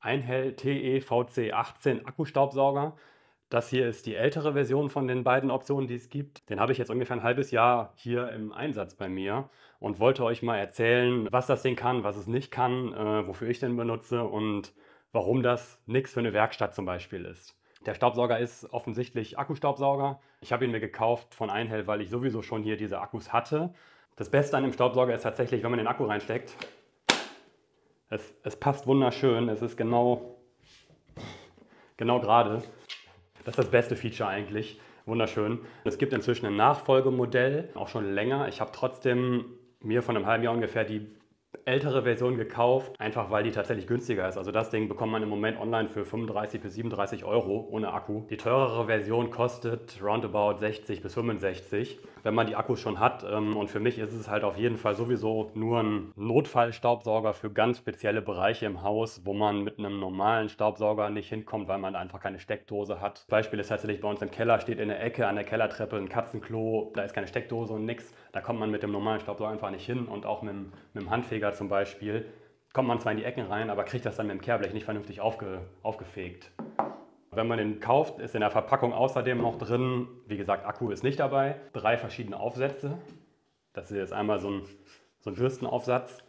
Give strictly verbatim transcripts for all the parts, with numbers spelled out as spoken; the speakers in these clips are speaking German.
Einhell T E V C achtzehn Akkustaubsauger. Das hier ist die ältere Version von den beiden Optionen, die es gibt. Den habe ich jetzt ungefähr ein halbes Jahr hier im Einsatz bei mir und wollte euch mal erzählen, was das Ding kann, was es nicht kann, äh, wofür ich den benutze und warum das nichts für eine Werkstatt zum Beispiel ist. Der Staubsauger ist offensichtlich Akkustaubsauger. Ich habe ihn mir gekauft von Einhell, weil ich sowieso schon hier diese Akkus hatte. Das Beste an dem Staubsauger ist tatsächlich, wenn man den Akku reinsteckt, es, es passt wunderschön. Es ist genau, genau gerade. Das ist das beste Feature eigentlich. Wunderschön. Es gibt inzwischen ein Nachfolgemodell, auch schon länger. Ich habe trotzdem mir von einem halben Jahr ungefähr die ältere Version gekauft, einfach weil die tatsächlich günstiger ist. Also das Ding bekommt man im Moment online für fünfunddreißig bis siebenunddreißig Euro ohne Akku. Die teurere Version kostet roundabout sechzig bis fünfundsechzig, wenn man die Akkus schon hat. Und für mich ist es halt auf jeden Fall sowieso nur ein Notfallstaubsauger für ganz spezielle Bereiche im Haus, wo man mit einem normalen Staubsauger nicht hinkommt, weil man einfach keine Steckdose hat. Das Beispiel ist tatsächlich bei uns im Keller, steht in der Ecke an der Kellertreppe ein Katzenklo, da ist keine Steckdose und nix. Da kommt man mit dem normalen Staubsauger einfach nicht hin und auch mit, mit dem Handfeger zum Beispiel kommt man zwar in die Ecken rein, aber kriegt das dann mit dem Kehrblech nicht vernünftig aufge, aufgefegt. Wenn man den kauft, ist in der Verpackung außerdem noch drin, wie gesagt, Akku ist nicht dabei, drei verschiedene Aufsätze. Das hier ist einmal so ein, so ein Bürstenaufsatz,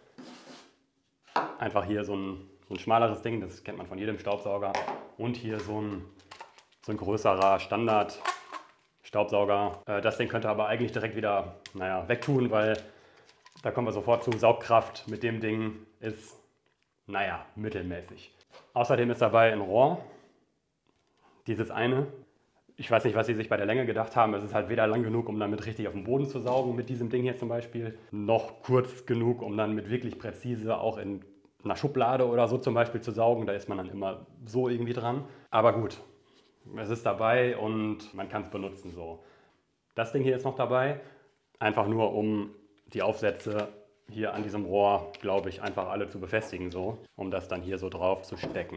einfach hier so ein, so ein schmaleres Ding, das kennt man von jedem Staubsauger, und hier so ein, so ein größerer Standard Staubsauger. Das Ding könnte aber eigentlich direkt wieder, naja, wegtun, weil da kommen wir sofort zu. Saugkraft mit dem Ding ist, naja, mittelmäßig. Außerdem ist dabei ein Rohr. Dieses eine. Ich weiß nicht, was sie sich bei der Länge gedacht haben. Es ist halt weder lang genug, um damit richtig auf den Boden zu saugen, mit diesem Ding hier zum Beispiel, noch kurz genug, um dann mit wirklich präzise auch in einer Schublade oder so zum Beispiel zu saugen. Da ist man dann immer so irgendwie dran. Aber gut. Es ist dabei und man kann es benutzen so. Das Ding hier ist noch dabei, einfach nur um die Aufsätze hier an diesem Rohr, glaube ich, einfach alle zu befestigen so, um das dann hier so drauf zu stecken.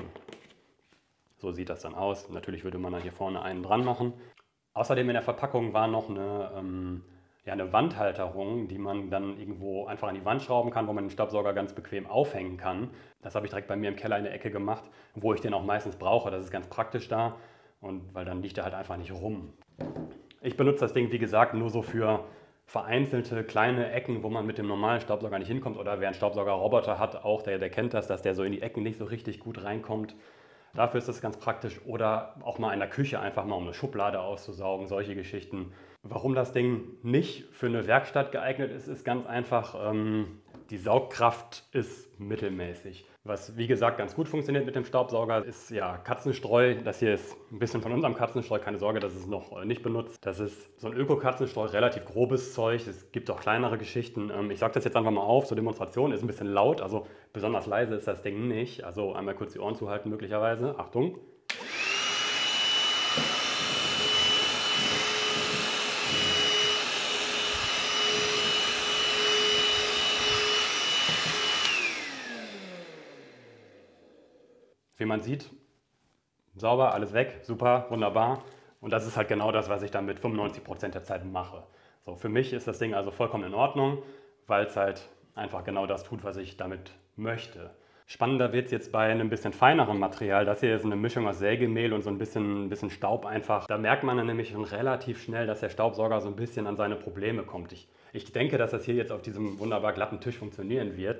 So sieht das dann aus. Natürlich würde man dann hier vorne einen dran machen. Außerdem in der Verpackung war noch eine, ähm, ja, eine Wandhalterung, die man dann irgendwo einfach an die Wand schrauben kann, wo man den Staubsauger ganz bequem aufhängen kann. Das habe ich direkt bei mir im Keller in der Ecke gemacht, wo ich den auch meistens brauche. Das ist ganz praktisch da. Und weil dann liegt er halt einfach nicht rum. Ich benutze das Ding, wie gesagt, nur so für vereinzelte kleine Ecken, wo man mit dem normalen Staubsauger nicht hinkommt. Oder wer einen Staubsaugerroboter hat, auch der, der kennt das, dass der so in die Ecken nicht so richtig gut reinkommt. Dafür ist das ganz praktisch. Oder auch mal in der Küche einfach mal, um eine Schublade auszusaugen, solche Geschichten. Warum das Ding nicht für eine Werkstatt geeignet ist, ist ganz einfach, ähm, die Saugkraft ist mittelmäßig. Was wie gesagt ganz gut funktioniert mit dem Staubsauger ist ja Katzenstreu. Das hier ist ein bisschen von unserem Katzenstreu, keine Sorge, das ist noch nicht benutzt. Das ist so ein Öko-Katzenstreu, relativ grobes Zeug. Es gibt auch kleinere Geschichten. Ich sage das jetzt einfach mal auf zur Demonstration, ist ein bisschen laut, also besonders leise ist das Ding nicht. Also einmal kurz die Ohren zuhalten möglicherweise. Achtung. Wie man sieht, sauber, alles weg, super, wunderbar. Und das ist halt genau das, was ich dann mit fünfundneunzig Prozent der Zeit mache. So, für mich ist das Ding also vollkommen in Ordnung, weil es halt einfach genau das tut, was ich damit möchte. Spannender wird es jetzt bei einem bisschen feinerem Material. Das hier ist eine Mischung aus Sägemehl und so ein bisschen, ein bisschen Staub einfach. Da merkt man dann nämlich schon relativ schnell, dass der Staubsauger so ein bisschen an seine Probleme kommt. Ich, ich denke, dass das hier jetzt auf diesem wunderbar glatten Tisch funktionieren wird.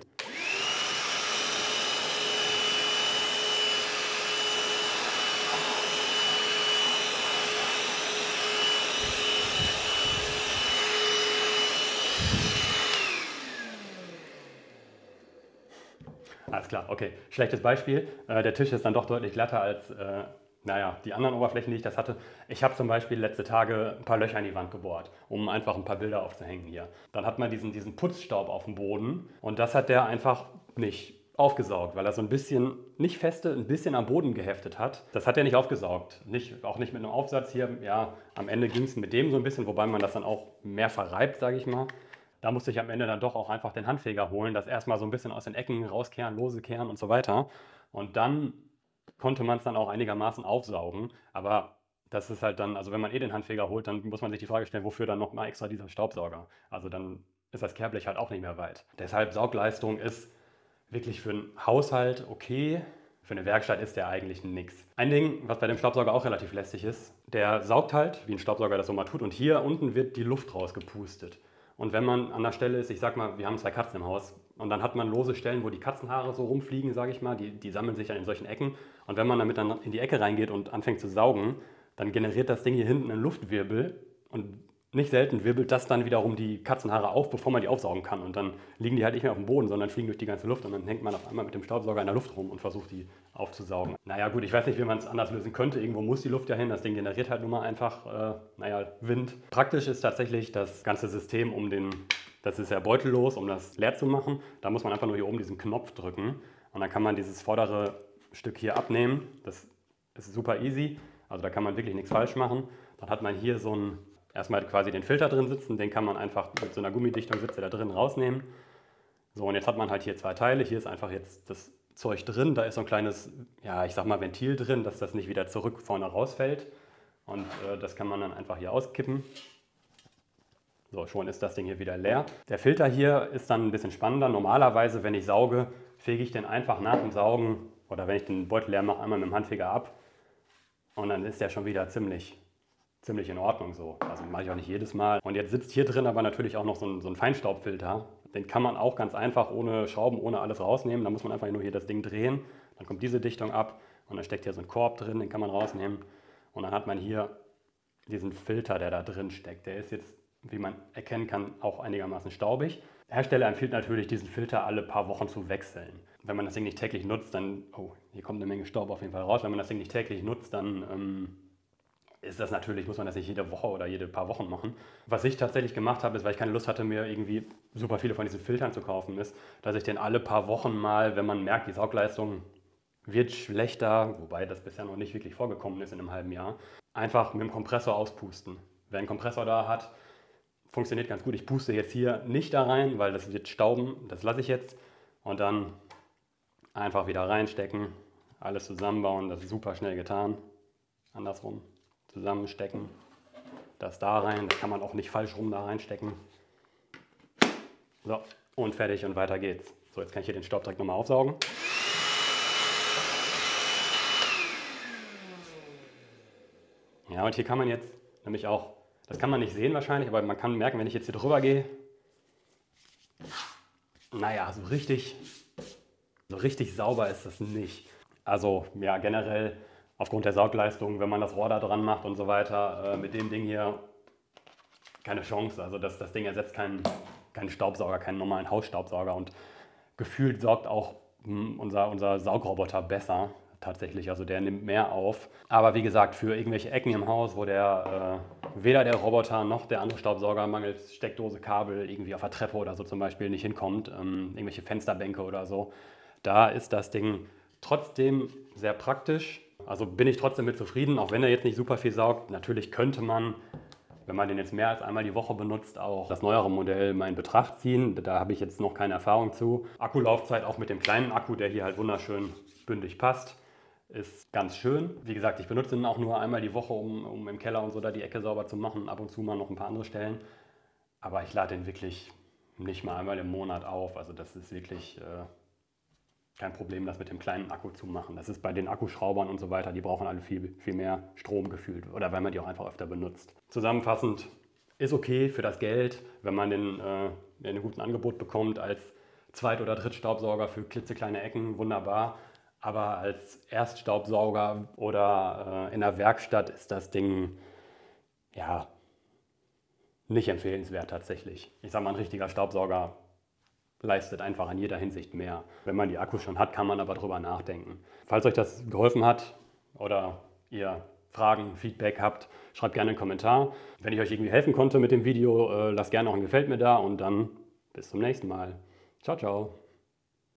Alles klar, okay. Schlechtes Beispiel. Äh, der Tisch ist dann doch deutlich glatter als äh, naja, die anderen Oberflächen, die ich das hatte. Ich habe zum Beispiel letzte Tage ein paar Löcher in die Wand gebohrt, um einfach ein paar Bilder aufzuhängen hier. Dann hat man diesen, diesen Putzstaub auf dem Boden und das hat der einfach nicht aufgesaugt, weil er so ein bisschen, nicht feste, ein bisschen am Boden geheftet hat. Das hat er nicht aufgesaugt. Nicht, auch nicht mit einem Aufsatz hier. Ja, am Ende ging es mit dem so ein bisschen, wobei man das dann auch mehr verreibt, sage ich mal. Da musste ich am Ende dann doch auch einfach den Handfeger holen, das erstmal so ein bisschen aus den Ecken rauskehren, lose kehren und so weiter. Und dann konnte man es dann auch einigermaßen aufsaugen. Aber das ist halt dann, also wenn man eh den Handfeger holt, dann muss man sich die Frage stellen, wofür dann nochmal extra dieser Staubsauger? Also dann ist das Kehrblech halt auch nicht mehr weit. Deshalb Saugleistung ist wirklich für einen Haushalt okay. Für eine Werkstatt ist der eigentlich nix. Ein Ding, was bei dem Staubsauger auch relativ lästig ist, der saugt halt, wie ein Staubsauger das so mal tut, und hier unten wird die Luft rausgepustet. Und wenn man an der Stelle ist, ich sag mal, wir haben zwei Katzen im Haus, und dann hat man lose Stellen, wo die Katzenhaare so rumfliegen, sage ich mal, die, die sammeln sich dann in solchen Ecken. Und wenn man damit dann in die Ecke reingeht und anfängt zu saugen, dann generiert das Ding hier hinten einen Luftwirbel, und nicht selten wirbelt das dann wiederum die Katzenhaare auf, bevor man die aufsaugen kann. Und dann liegen die halt nicht mehr auf dem Boden, sondern fliegen durch die ganze Luft. Und dann hängt man auf einmal mit dem Staubsauger in der Luft rum und versucht, die aufzusaugen. Naja gut, ich weiß nicht, wie man es anders lösen könnte. Irgendwo muss die Luft ja hin. Das Ding generiert halt nun mal einfach, äh, naja, Wind. Praktisch ist tatsächlich das ganze System um den, das ist ja beutellos, um das leer zu machen. Da muss man einfach nur hier oben diesen Knopf drücken. Und dann kann man dieses vordere Stück hier abnehmen. Das ist super easy. Also da kann man wirklich nichts falsch machen. Dann hat man hier so ein erstmal quasi den Filter drin sitzen, den kann man einfach mit so einer Gummidichtung sitze da drin rausnehmen. So, und jetzt hat man halt hier zwei Teile. Hier ist einfach jetzt das Zeug drin. Da ist so ein kleines, ja, ich sag mal Ventil drin, dass das nicht wieder zurück vorne rausfällt. Und äh, das kann man dann einfach hier auskippen. So, schon ist das Ding hier wieder leer. Der Filter hier ist dann ein bisschen spannender. Normalerweise, wenn ich sauge, fege ich den einfach nach dem Saugen oder wenn ich den Beutel leer mache, einmal mit dem Handfeger ab. Und dann ist der schon wieder ziemlich ziemlich in Ordnung so. Also mache ich auch nicht jedes Mal. Und jetzt sitzt hier drin aber natürlich auch noch so ein, so ein Feinstaubfilter. Den kann man auch ganz einfach ohne Schrauben, ohne alles rausnehmen. Da muss man einfach nur hier das Ding drehen. Dann kommt diese Dichtung ab und dann steckt hier so ein Korb drin, den kann man rausnehmen. Und dann hat man hier diesen Filter, der da drin steckt. Der ist jetzt, wie man erkennen kann, auch einigermaßen staubig. Der Hersteller empfiehlt natürlich, diesen Filter alle paar Wochen zu wechseln. Wenn man das Ding nicht täglich nutzt, dann, oh, hier kommt eine Menge Staub auf jeden Fall raus. Wenn man das Ding nicht täglich nutzt, dann ähm, ist das natürlich, muss man das nicht jede Woche oder jede paar Wochen machen. Was ich tatsächlich gemacht habe, ist, weil ich keine Lust hatte, mir irgendwie super viele von diesen Filtern zu kaufen, ist, dass ich den alle paar Wochen mal, wenn man merkt, die Saugleistung wird schlechter, wobei das bisher noch nicht wirklich vorgekommen ist in einem halben Jahr, einfach mit dem Kompressor auspusten. Wer einen Kompressor da hat, funktioniert ganz gut. Ich puste jetzt hier nicht da rein, weil das wird stauben, das lasse ich jetzt. Und dann einfach wieder reinstecken, alles zusammenbauen, das ist super schnell getan. Andersrum. Zusammenstecken, das da rein, das kann man auch nicht falsch rum da reinstecken. So, und fertig und weiter geht's. So, jetzt kann ich hier den Staub direkt nochmal aufsaugen. Ja, und hier kann man jetzt nämlich auch, das kann man nicht sehen wahrscheinlich, aber man kann merken, wenn ich jetzt hier drüber gehe, naja, so richtig, so richtig sauber ist das nicht. Also, ja, generell aufgrund der Saugleistung, wenn man das Rohr da dran macht und so weiter, äh, mit dem Ding hier keine Chance. Also das, das Ding ersetzt keinen, keinen Staubsauger, keinen normalen Hausstaubsauger, und gefühlt saugt auch mh, unser, unser Saugroboter besser tatsächlich. Also der nimmt mehr auf. Aber wie gesagt, für irgendwelche Ecken im Haus, wo der äh, weder der Roboter noch der andere Staubsauger mangels Steckdose, Kabel irgendwie auf der Treppe oder so zum Beispiel nicht hinkommt, ähm, irgendwelche Fensterbänke oder so, da ist das Ding trotzdem sehr praktisch. Also bin ich trotzdem mit zufrieden, auch wenn er jetzt nicht super viel saugt. Natürlich könnte man, wenn man den jetzt mehr als einmal die Woche benutzt, auch das neuere Modell mal in Betracht ziehen. Da habe ich jetzt noch keine Erfahrung zu. Akkulaufzeit auch mit dem kleinen Akku, der hier halt wunderschön bündig passt, ist ganz schön. Wie gesagt, ich benutze ihn auch nur einmal die Woche, um, um im Keller und so da die Ecke sauber zu machen. Ab und zu mal noch ein paar andere Stellen. Aber ich lade den wirklich nicht mal einmal im Monat auf. Also das ist wirklich äh, kein Problem, das mit dem kleinen Akku zu machen. Das ist bei den Akkuschraubern und so weiter, die brauchen alle viel, viel mehr Strom gefühlt oder weil man die auch einfach öfter benutzt. Zusammenfassend ist okay für das Geld, wenn man den äh, in einem guten Angebot bekommt als Zweit- oder Drittstaubsauger für klitzekleine Ecken, wunderbar. Aber als Erststaubsauger oder äh, in der Werkstatt ist das Ding ja nicht empfehlenswert tatsächlich. Ich sage mal, ein richtiger Staubsauger leistet einfach in jeder Hinsicht mehr. Wenn man die Akkus schon hat, kann man aber drüber nachdenken. Falls euch das geholfen hat oder ihr Fragen, Feedback habt, schreibt gerne einen Kommentar. Wenn ich euch irgendwie helfen konnte mit dem Video, lasst gerne auch ein Gefällt mir da und dann bis zum nächsten Mal. Ciao, ciao.